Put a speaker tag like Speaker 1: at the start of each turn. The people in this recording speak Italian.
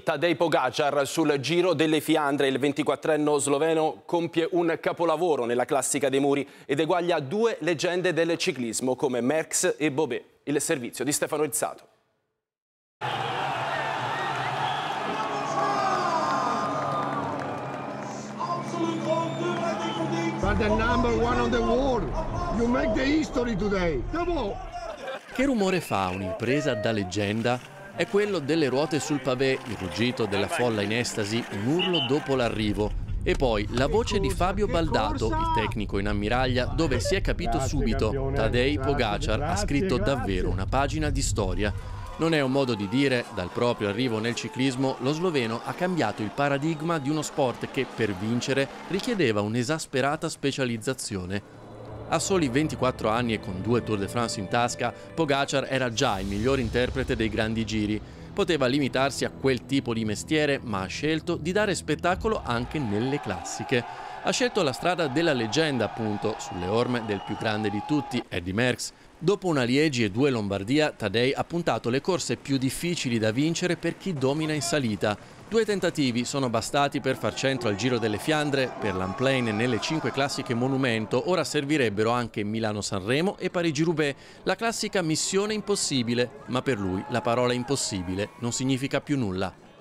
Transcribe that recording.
Speaker 1: Tadej Pogačar sul Giro delle Fiandre. Il 24enne sloveno compie un capolavoro nella classica dei muri ed eguaglia due leggende del ciclismo come Merckx e Bobet. Il servizio di Stefano Rizzato.
Speaker 2: But the number one on the world. You make the history today. Come on.
Speaker 3: Che rumore fa un'impresa da leggenda? È quello delle ruote sul pavé, il ruggito della folla in estasi, un urlo dopo l'arrivo. E poi la voce di Fabio Baldato, il tecnico in ammiraglia, dove si è capito subito: Tadej Pogačar ha scritto davvero una pagina di storia. Non è un modo di dire, dal proprio arrivo nel ciclismo, lo sloveno ha cambiato il paradigma di uno sport che, per vincere, richiedeva un'esasperata specializzazione. A soli 24 anni e con 2 Tour de France in tasca, Pogačar era già il miglior interprete dei grandi giri. Poteva limitarsi a quel tipo di mestiere, ma ha scelto di dare spettacolo anche nelle classiche. Ha scelto la strada della leggenda, appunto, sulle orme del più grande di tutti, Eddy Merckx. Dopo una Liegi e 2 Lombardia, Tadej ha puntato le corse più difficili da vincere per chi domina in salita. 2 tentativi sono bastati per far centro al Giro delle Fiandre, per l'Amplain nelle 5 classiche monumento, ora servirebbero anche Milano-Sanremo e Parigi-Roubaix, la classica missione impossibile, ma per lui la parola impossibile non significa più nulla.